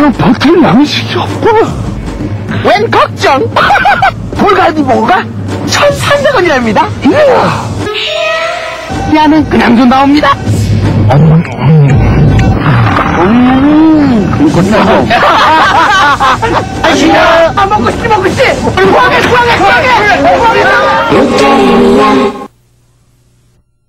버틸 양식이 없구나. 웬 걱정? 불갈비 먹어가 1,300원이랍니다. 이야. 야는 그냥 좀 나옵니다. 끝나고. 아시냐? 먹고 싶지. 구하게.